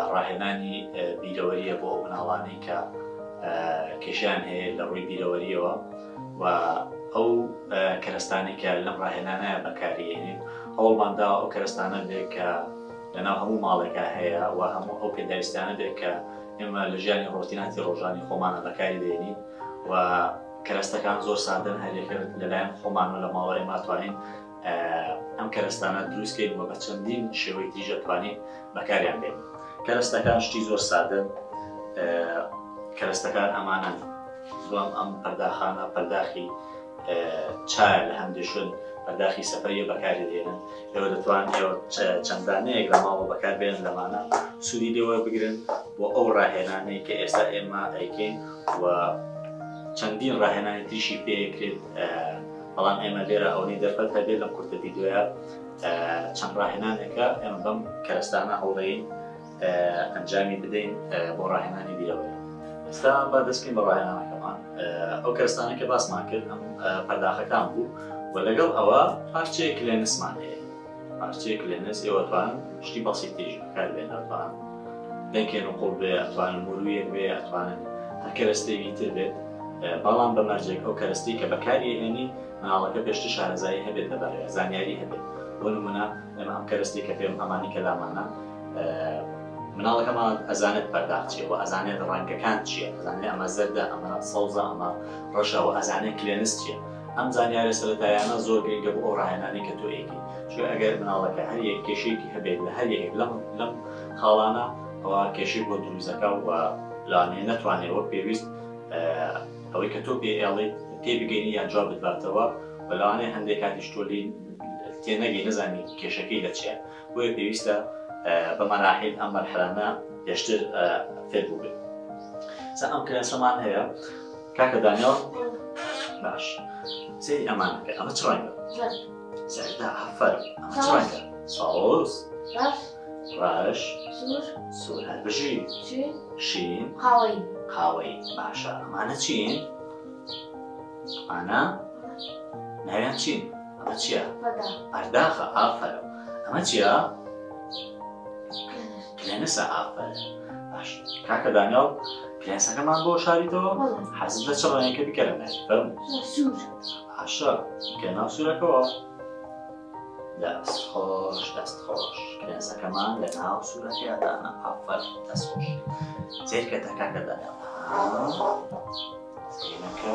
ڕاهێنانی بیرەوەریە بۆ ئەو مناڵانەی کە کێشیان هەیە لە ڕووی بیرەوەریەوە و ئەو کەرەستانی کە لەم ڕاهێنانەیە بەکارهێنین هەوڵماندا ئەو کەرەستانە بێت کە لەناو هەموو ماڵێکە هەیە و هەموو ئەو پێداویستانە بێت کە ئێمە لە ژیانی ڕۆتیناتی ڕۆژانی خۆمانە بەکاری دێنین و کەرەستەکان زۆر سادن هەرێکە لەلایەن خۆمان و لە ماوەڕێ ماتوانین ئەم کەرەستانە دروستکەین و بە چەندین شێوەی دیژە توانین بەکاریان بێن. کەرەستەکان شتی زۆر سادن، کەرەستەکان ئەمانن دوام ئەم پەرداخانە پەرداخی چای لە هەندێک شوێن پەرداخی سەفەریە بەکاری دێنن، ئێوە دەتوانن چەندانەیەک لە ماوە بەکاربێنن لەمانە سوودی لێوە بگرن بۆ ئەو ڕاهێنانەی کە ئێستا ئێمە ئەیکەین و چەندین ڕاهێنانی تریشی پێکرێت. بەڵام ئێمە لێرە ئەوەی دەرفەت هەبێت لەم کورتە ڤیدیۆیە چەند ڕاهێنانێکە ئێمە بەم کەرەستانە هەوڵەیین ئەنجامی بدەین بۆ ڕاهێنانی بیرەوەری. ئێستا با دەستکەین بە ڕاهێنانەکەمان. ئەو کەرەستانە کە باسمان کرد ئەم پەرداخەکان بوو و لەگەڵ ئەوە پارچەیەک لێنسمان هەیە. پارچەیەک لێنس ئێوە توانن شتی بەسیتیش بەکاربێنن، ئەتوانن دەنگێن و قوڵ بێ، ئەتوانن مرویەک بێ، ئەتوانن هەر کەرەستێکی تر بێت. بەڵام بە مەرجێک ئەو کەرەستی کە بەکارهێنی مناڵەکە پێشتر شارەزایی هەبێت لەبارەوە زانیاری هەبێت. بۆ نمونە ئێمە ئەم کەرەستی کە پێم ئەمانی کە لامانە مناڵەکەمان ئەزانێت پەرداخ چییە و ئەزانێت ڕەنگەکان چییە، ئەزانێت ئەمە زەردە، ئەمە سەوزە، ئەمە ڕەشەوە، ئەزانێت کلێنس چییە. ئەم زانیارە سەرەتایانە زۆر گرنگە بۆ ئەو ڕاهێنانی کە تۆ ئەیکەی، چون ئەگەر مناڵەکە هەر یەک کێشەیەکی هەبێت لە هەر یەکێک لەم خاڵانە ئەوە کێشەی بۆ دروستەکە و لەوانەیە نەتوانێت وەک پێویست ئەوەی کە تۆ پێڵێت تێبگەینی یان جواب بدباتەوە و لەوانەیە هەندێک کاتیش تۆ تێنەگەی نەزانی کێشەکەی لە چییە. بۆیە پێویستە بە مەراحیل ئەم مەرحەلانە پێشتر فێر بوو بێت. ئەم کەرەسەمان هەیە کاکە دانیێڵ باش سێری ئەمانەکە ئەمە چ ڕەنگە؟ زەردە. ئافەرین. ئەمە چ ڕەنگە؟ ساڵۆز، ڕەش، سوور، هەربژی، شین، قاوەیی. باشە. ئەمانە چین؟ ئەمانە ناویان چین؟ ئەمە چییە؟ پەرداخە. ئافەرە. ئەمە چییە؟ کلێنسە. ئافەرە. باش. کاکە دانیێڵ کلێنسەکەمان بۆ شاریتەوە؟ حەزت لە چ ڕەنگێکە بیکەرە ناوی؟ فەرموو. سوور. باشە. بیکە ناو سوورەکەەوە. دەست خۆش، دەست خۆش. کلێنسەکەمان لە ناو سوورەکەیدانە. ئافەر. دەست خۆش. زێرکەتە کاکە دانیێڵ. زێنەکە.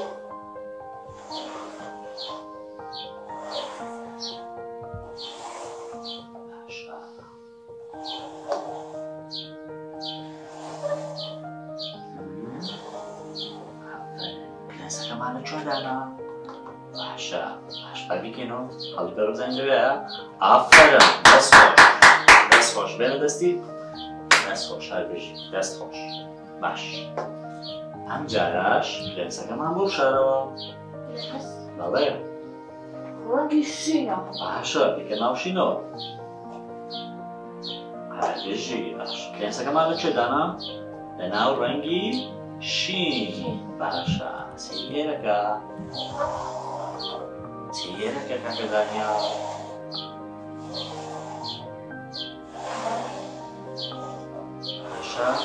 کلێنسەکەمانە کوێدانە؟ باشە. باشتر بیکەینەوە. هەڵدە بزانین لەوێیە. ئافەرە. دەست خۆش. دەست خۆش. بێنە دەستی. دەست خۆش. هەربژی. دەست خۆش. باش. ئەم جاراش کلێنسەکەمان بۆ شارەوە. بەڵێ. ڕەنگی شینە. باشە. بیکە ناو شینەوە. هەربژی. باش. کلێنسەکەمان لەکوێدانە؟ لە ناو ڕەنگی شین. باشە. چێرەکە. چێرەکە کاکە دانیێڵ. باشە.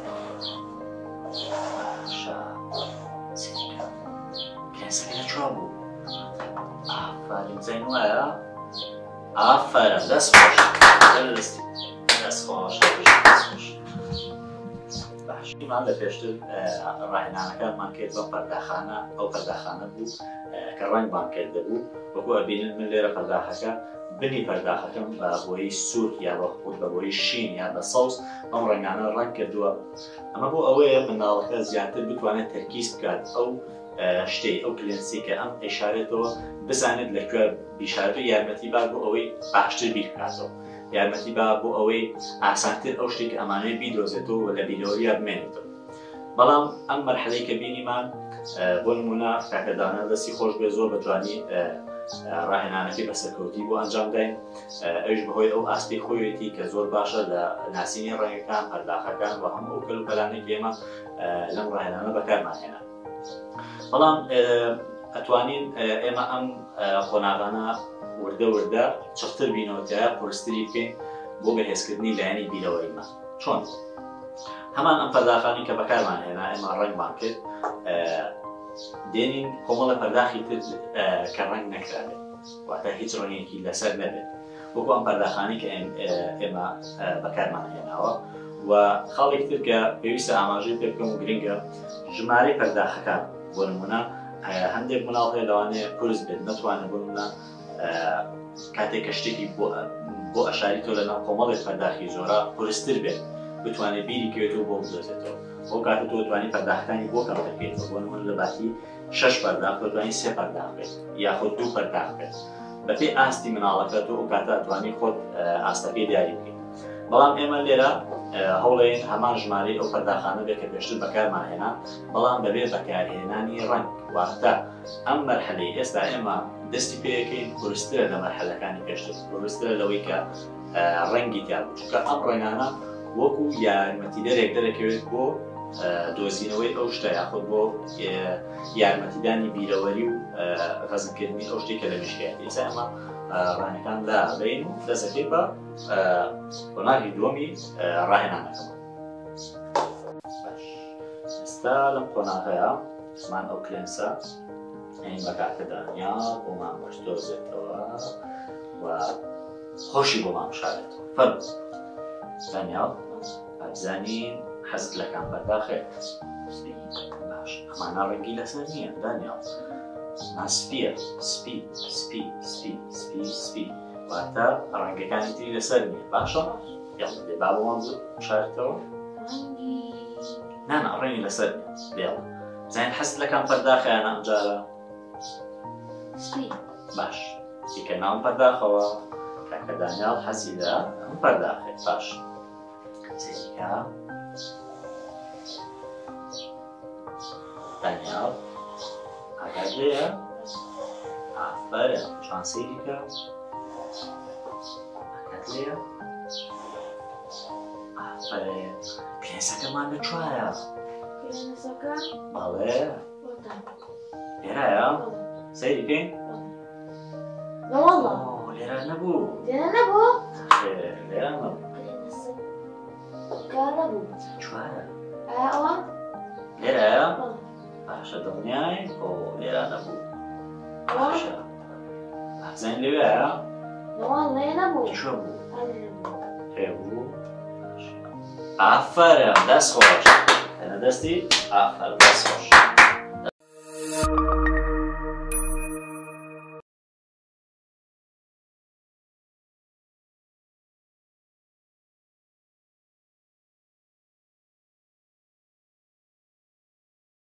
باشە. چێرەکە. کلێنسەکە لەکوێ بوو؟ ئافەرین. بزانین وایە؟ ئافەرە. دەست خۆش. بەرە دەستی. دەست خۆش. دەست خۆش. باشیمان لە پێشتر ڕاهێنانەکانمان کرد بە پەرداخانە. ئەو پەرداخانە بوو کە ڕەنگمان کردە بوو. وەکو ئەبینن من لێرە پەرداخەکە بنی پەرداخەکەم بە بۆیی سوور یا بەخود بە بۆیی شین یا بە سەوز ئەم ڕەنگانە ڕەنگ کردووە. ئەمە بۆ ئەوەیە مناڵەکە زیاتر بتوانێت تەرکیز بکات ئەو شتەی ئەو کلێنسی کە ئەم ئیشارێتەوە بزانێت لەکوێ بیشارەی یارمەتی با بۆ ئەوەی باشتر بیر بکاتەوە، یارمەتی با بۆ ئەوەی ئاسانتر ئەو شتێک ئەمانەی بیدۆزێتەوە و لە بیرەوەریە بمێنێتەوە. بەڵام ئەم مەرحەلەی کە بینیمان بۆ نمونە کاکەدانە دەستی خۆش بێ زۆر بە جوانی ڕاهێنانەکەی بەسەرکەوتی بۆ ئەنجام داین. ئەوش بەهۆی ئەو ئاستی خۆیەتی کە زۆر باشە لە ناسینی ڕێگەکان، پەرداخەکان و هەموو ئەو کەلوپەلانێکی ئێمە لەم ڕاهێنانە بەکارمانهێنا. بەڵام ئەتوانین ئێمە ئەم قۆناغانە وردە وردە چفتر بینەوەتەیە قورستری بکەین بۆ بەهێزکردنی لایەنی بیرەوەریمان. چۆن هەمان ئەم پەرداخانی کە بەکارمان هێنا ئێمە ڕەنگمان کرد دێنین کۆمەڵە پەرداخی تر کە ڕەنگ نەکرابێت واتە هیچ ڕەنگێکی لەسەر نەبێت وەکو ئەم پەرداخانی کە ئێمە بەکارمان هێناوە و خاڵێک تر کە پێویستە ئاماژەی پێ بکەم و گرنگە ژمارەی پەرداخەکان بۆ نمونە هەندێک مناڵ هەیە لەوانەیە پرس بێت نەتوانێت بۆ نمونە کاتێک کە شتێکی بۆ ئەشاری تۆ لەناو کۆمەڵێک پەرداخی زۆرە پرستر بێت بتوانێت بیری کەوێتەوە بۆ بدۆزێتەوە بۆ کاتە تۆ دەتوانانی پەرداخەکانی بۆ کەم دەکەیتەوە بۆ نمونە لە باتی 6 پەرداخ دەتوانانی 3 پەرداخ بێت یاخود 2 پەرداخ بێت بەپێ ئاستی مناڵەکە تۆ ئەو کاتە ئەتوانی خۆت ئاستەکەی دیاری بکەیت بەڵام ئێمە لێرە هەوڵێن هەمان ژمارەی ئەو پەرداخانە بێت کە پێشتر بەکارمان هێنا بەڵام بەبێ بەکارهێنانی ڕەنگ واتە ئەم مەرحەلەی ئێستا ئێمە دەستی پێەکەین پرسترە لە مەرحەلەکانی پێشتر پرسترە لەوەی کە ڕەنگی تیا بوو چونکە ئەم ڕێنانە وەکو یارمەتیدەرێک دەرەکەوێت بۆ دۆزینەوەی ئەو شتە یاخود بۆ یارمەتیدانی بیرەوەری و غەزمکردنی ئەو شتێکە لە مشکایەتی ئێستا ئێمە ڕاهێنەکان دابین و دەسەکەی بە قۆناغی دووەمی ڕاهێنانەکەم ئێستا لەم قۆناغەیە زمان ئەو کلێنسە ئەین بەکاتەدانیا بۆمان بەشتۆزێتەوە و خۆشی بۆمان بشارێتەوە فەرموو دانیاڵ ئەبزانین حەزت لە کام پەرداخێت باش ئەمانە ڕەنگی لەسەر نییە دانیاڵ سپیە سپی سپی سپی سپی سپی واتە ڕەنگەکانی تری لەسەر نییە باشە دێ با بۆمان بشارێتەوە نانا ڕەنگی لەسەر نییە دێڵ زانین حەزت لە کام پەرداخیانە ئەمجارە سپی باش دیکە ناو پەرداخەوە کاکە دانیاڵ حەزی لە ئەم پەرداخێت باش سێریکە دانیاڵ ئاگات لێیە ئافەرە چوان سێریکە ئاگات لێیە ئافەرە کلێنسەکەمان لەکوایە کلێنسەکە بەڵێ لێرایە سەیریکەین نەوەڵڵا لێرە نەبوو لێرە نەبوو لێرە نەبوو کلێنسەکە نەبوو کوایە ئایا ئەوە لێرایە باشە دڵنیای لێرە نەبوو باشە زانین لەوێیە نەوەڵ لێ نەبوو چۆ بوو هێبوو ئافەرە دەست خۆش هەنە دەستی ئافەر دەست خۆش